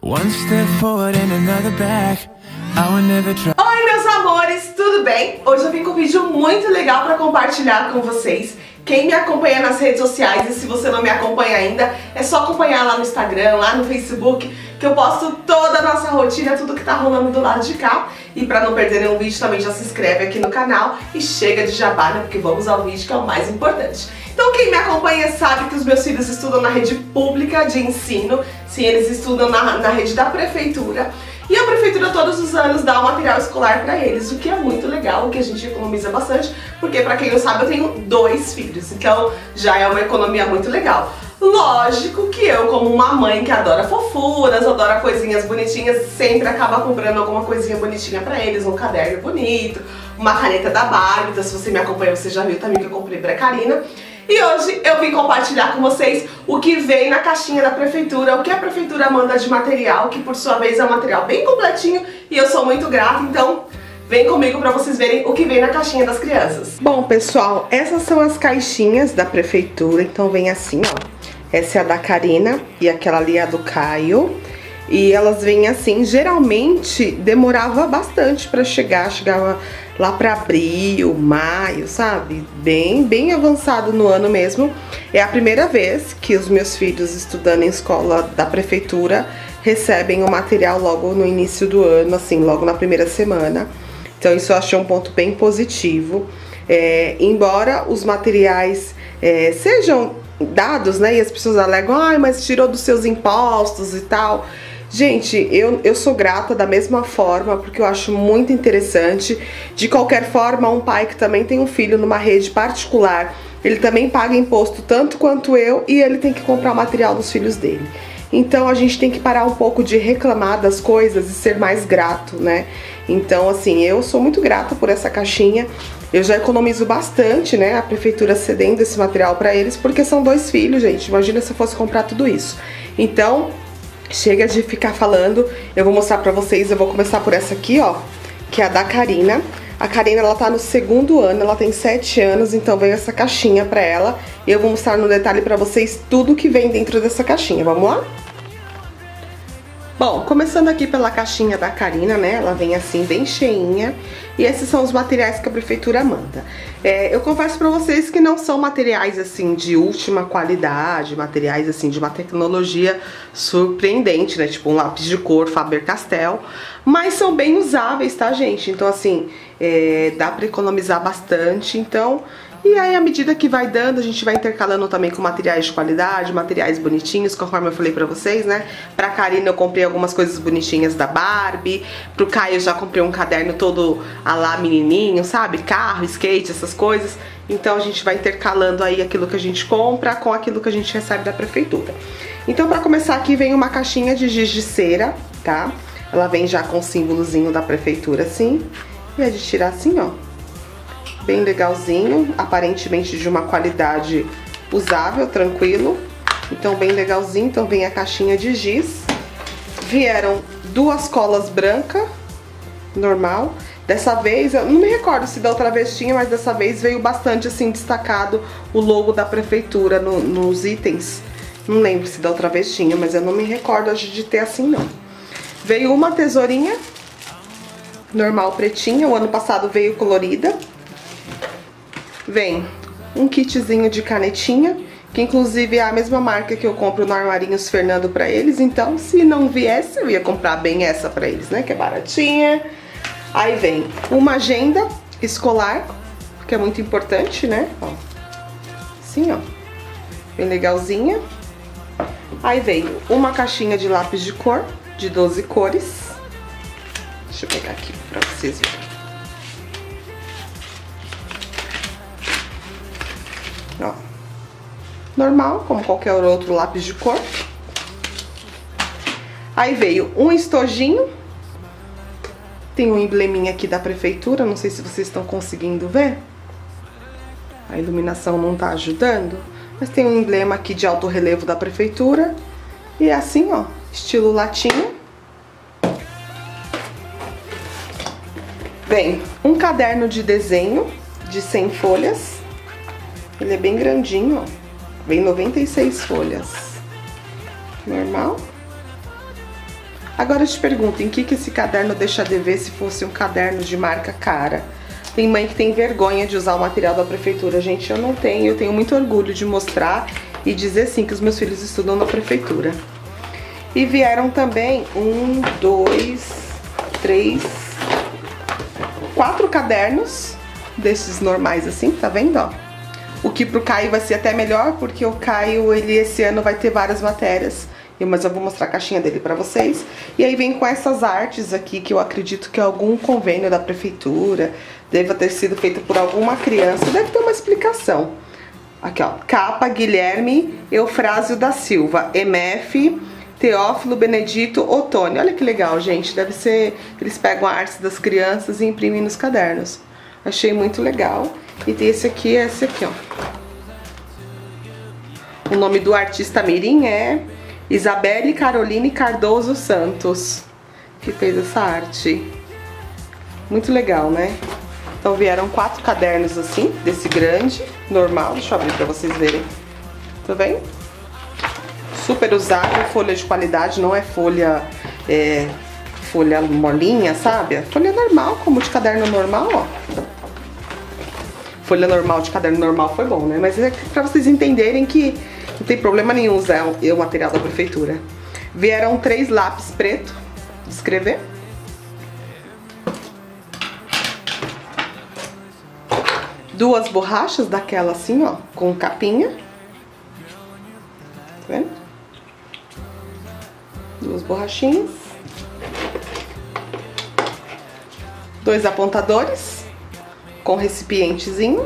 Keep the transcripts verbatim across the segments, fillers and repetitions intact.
One step forward and another back. I would never try. Oi, meus amores, tudo bem? Hoje eu vim com um vídeo muito legal para compartilhar com vocês. Quem me acompanha nas redes sociais, e se você não me acompanha ainda, é só acompanhar lá no Instagram, lá no Facebook, que eu posto toda a nossa rotina, tudo que tá rolando do lado de cá. E pra não perder nenhum vídeo, também já se inscreve aqui no canal e chega de jabá, né? Porque vamos ao vídeo, que é o mais importante. Então quem me acompanha sabe que os meus filhos estudam na rede pública de ensino. Sim, eles estudam na, na rede da prefeitura. E a prefeitura todos os anos dá o material escolar pra eles, o que é muito legal, o que a gente economiza bastante, porque pra quem não sabe eu tenho dois filhos, então já é uma economia muito legal. Lógico que eu, como uma mãe que adora fofuras, adora coisinhas bonitinhas, sempre acaba comprando alguma coisinha bonitinha pra eles, um caderno bonito, uma caneta da Barbie. Então se você me acompanha, você já viu também que eu comprei pra Karina. E hoje eu vim compartilhar com vocês o que vem na caixinha da prefeitura, o que a prefeitura manda de material, que por sua vez é um material bem completinho e eu sou muito grata, então vem comigo pra vocês verem o que vem na caixinha das crianças. Bom, pessoal, essas são as caixinhas da prefeitura, então vem assim, ó. Essa é a da Karina e aquela ali é a do Caio. E elas vêm assim, geralmente demorava bastante pra chegar, chegava lá pra abril, maio, sabe? Bem, bem avançado no ano mesmo. É a primeira vez que os meus filhos estudando em escola da prefeitura recebem o material logo no início do ano, assim, logo na primeira semana. Então isso eu achei um ponto bem positivo. É, embora os materiais é, sejam dados, né, e as pessoas alegam, ai, mas tirou dos seus impostos e tal. Gente, eu, eu sou grata da mesma forma, porque eu acho muito interessante. De qualquer forma, um pai que também tem um filho numa rede particular, ele também paga imposto tanto quanto eu, e ele tem que comprar o material dos filhos dele. Então a gente tem que parar um pouco de reclamar das coisas e ser mais grato, né? Então assim, eu sou muito grata por essa caixinha. Eu já economizo bastante, né, a prefeitura cedendo esse material pra eles, porque são dois filhos, gente. Imagina se eu fosse comprar tudo isso. Então, chega de ficar falando, eu vou mostrar pra vocês. Eu vou começar por essa aqui, ó, que é a da Karina. A Karina, ela tá no segundo ano, ela tem sete anos, então veio essa caixinha pra ela. E eu vou mostrar no detalhe pra vocês tudo que vem dentro dessa caixinha. Vamos lá? Bom, começando aqui pela caixinha da Karina, né, ela vem assim bem cheinha, e esses são os materiais que a prefeitura manda. É, eu confesso pra vocês que não são materiais assim de última qualidade, materiais assim de uma tecnologia surpreendente, né, tipo um lápis de cor Faber-Castell, mas são bem usáveis, tá, gente? Então assim, é, dá pra economizar bastante, então... E aí, à medida que vai dando, a gente vai intercalando também com materiais de qualidade, materiais bonitinhos, conforme eu falei pra vocês, né? Pra Karina eu comprei algumas coisas bonitinhas da Barbie, pro Caio eu já comprei um caderno todo a lá menininho, sabe? Carro, skate, essas coisas. Então a gente vai intercalando aí aquilo que a gente compra com aquilo que a gente recebe da prefeitura. Então pra começar aqui vem uma caixinha de giz de cera, tá? Ela vem já com o símbolozinho da prefeitura assim, e é de tirar assim, ó. Bem legalzinho, aparentemente de uma qualidade usável, tranquilo. Então bem legalzinho, então vem a caixinha de giz. Vieram duas colas brancas, normal. Dessa vez, eu não me recordo se da outra vez tinha, mas dessa vez veio bastante assim destacado o logo da prefeitura no, nos itens. Não lembro se da outra vez tinha, mas eu não me recordo hoje de ter assim não. Veio uma tesourinha, normal pretinha, o ano passado veio colorida. Vem um kitzinho de canetinha, que inclusive é a mesma marca que eu compro no Armarinhos Fernando pra eles. Então, se não viesse, eu ia comprar bem essa pra eles, né? Que é baratinha. Aí vem uma agenda escolar, que é muito importante, né? Ó, assim, ó. Bem legalzinha. Aí vem uma caixinha de lápis de cor, de doze cores. Deixa eu pegar aqui pra vocês verem. Ó, normal, como qualquer outro lápis de cor. Aí veio um estojinho. Tem um embleminha aqui da prefeitura, não sei se vocês estão conseguindo ver. A iluminação não tá ajudando, mas tem um emblema aqui de alto relevo da prefeitura. E é assim, ó, estilo latinha. Vem um caderno de desenho de cem folhas. Ele é bem grandinho, ó. Vem noventa e seis folhas. Normal. Agora eu te pergunto, em que que esse caderno deixa a dever se fosse um caderno de marca cara? Tem mãe que tem vergonha de usar o material da prefeitura. Gente, eu não tenho, eu tenho muito orgulho de mostrar e dizer sim que os meus filhos estudam na prefeitura. E vieram também um, dois, três, quatro cadernos desses normais assim, tá vendo, ó? O que pro Caio vai ser até melhor, porque o Caio, ele esse ano vai ter várias matérias, mas eu vou mostrar a caixinha dele pra vocês. E aí vem com essas artes aqui, que eu acredito que é algum convênio da prefeitura, deve ter sido feito por alguma criança, deve ter uma explicação. Aqui, ó, capa Guilherme Eufrásio da Silva, M F Teófilo Benedito Ottoni. Olha que legal, gente, deve ser, eles pegam a arte das crianças e imprimem nos cadernos. Achei muito legal. E tem esse aqui, esse aqui, ó. O nome do artista mirim é Isabelle Caroline Cardoso Santos, que fez essa arte. Muito legal, né? Então vieram quatro cadernos assim, desse grande, normal. Deixa eu abrir pra vocês verem. Tá vendo? Super usável, folha de qualidade, não é folha, é, folha molinha, sabe? É folha normal, como de caderno normal, ó. Folha normal de caderno normal foi bom, né? Mas é pra vocês entenderem que não tem problema nenhum usar o material da prefeitura. Vieram três lápis preto de escrever. Duas borrachas daquela assim, ó, com capinha. Tá vendo? Duas borrachinhas. Dois apontadores com recipientezinho.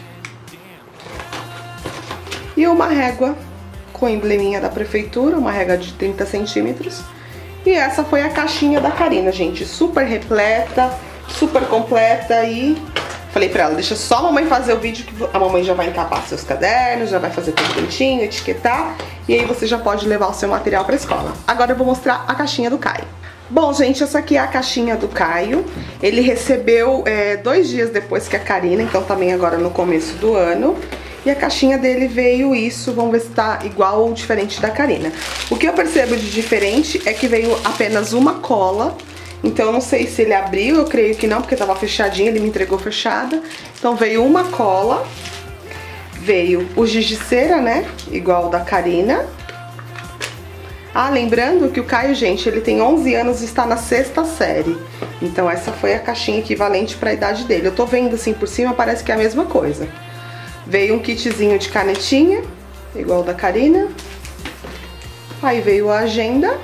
E uma régua com embleminha da prefeitura, uma régua de trinta centímetros. E essa foi a caixinha da Karina, gente. Super repleta, super completa. E falei pra ela, deixa só a mamãe fazer o vídeo, que a mamãe já vai encapar seus cadernos, já vai fazer tudo bonitinho, etiquetar. E aí você já pode levar o seu material pra escola. Agora eu vou mostrar a caixinha do Caio. Bom, gente, essa aqui é a caixinha do Caio. Ele recebeu é, dois dias depois que a Karina, então também agora no começo do ano. E a caixinha dele veio isso, vamos ver se tá igual ou diferente da Karina. O que eu percebo de diferente é que veio apenas uma cola. Então eu não sei se ele abriu, eu creio que não, porque tava fechadinho, ele me entregou fechada. Então veio uma cola, veio o giz de cera, né, igual o da Karina. Ah, lembrando que o Caio, gente, ele tem onze anos e está na sexta série. Então essa foi a caixinha equivalente para a idade dele. Eu tô vendo assim por cima, parece que é a mesma coisa. Veio um kitzinho de canetinha, igual o da Karina. Aí veio a agenda.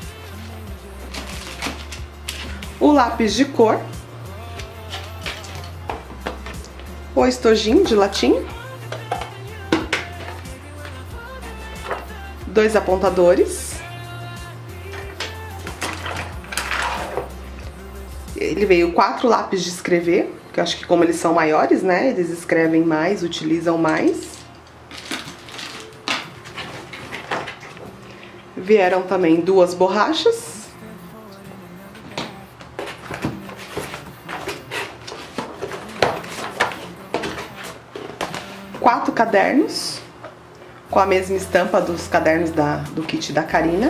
O lápis de cor. O estojinho de latim. Dois apontadores. Ele veio quatro lápis de escrever, que eu acho que como eles são maiores, né, eles escrevem mais, utilizam mais. Vieram também duas borrachas. Quatro cadernos, com a mesma estampa dos cadernos da, do kit da Karina.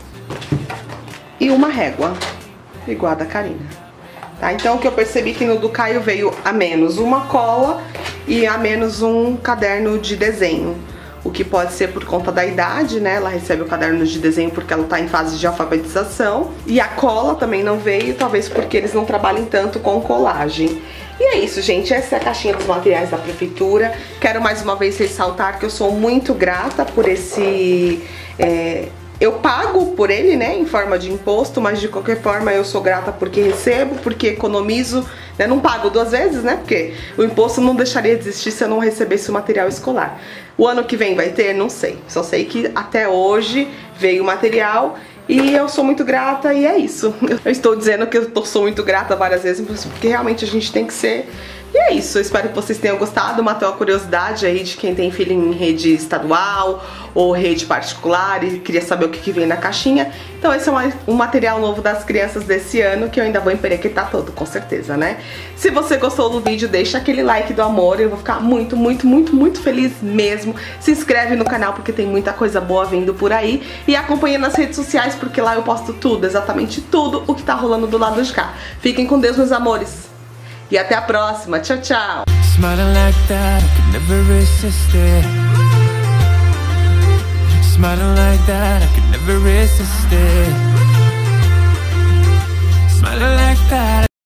E uma régua, igual a da Karina. Tá, então o que eu percebi que no do Caio veio a menos uma cola e a menos um caderno de desenho. O que pode ser por conta da idade, né? Ela recebe o caderno de desenho porque ela tá em fase de alfabetização. E a cola também não veio, talvez porque eles não trabalhem tanto com colagem. E é isso, gente, essa é a caixinha dos materiais da prefeitura. Quero mais uma vez ressaltar que eu sou muito grata por esse... É, eu pago por ele, né, em forma de imposto, mas de qualquer forma eu sou grata porque recebo, porque economizo, né, não pago duas vezes, né, porque o imposto não deixaria de existir se eu não recebesse o material escolar. O ano que vem vai ter? Não sei, só sei que até hoje veio o material e eu sou muito grata e é isso. Eu estou dizendo que eu tô, sou muito grata várias vezes, porque realmente a gente tem que ser... E é isso, eu espero que vocês tenham gostado, matou a curiosidade aí de quem tem filho em rede estadual ou rede particular e queria saber o que, que vem na caixinha. Então esse é um, um material novo das crianças desse ano que eu ainda vou emperequetar todo, com certeza, né? Se você gostou do vídeo, deixa aquele like do amor, eu vou ficar muito, muito, muito, muito feliz mesmo. Se inscreve no canal porque tem muita coisa boa vindo por aí e acompanha nas redes sociais porque lá eu posto tudo, exatamente tudo o que tá rolando do lado de cá. Fiquem com Deus, meus amores. E até a próxima. Tchau, tchau. Smiling like that, I could never resist it. Smiling like that, I could never resist it. Smiling like that.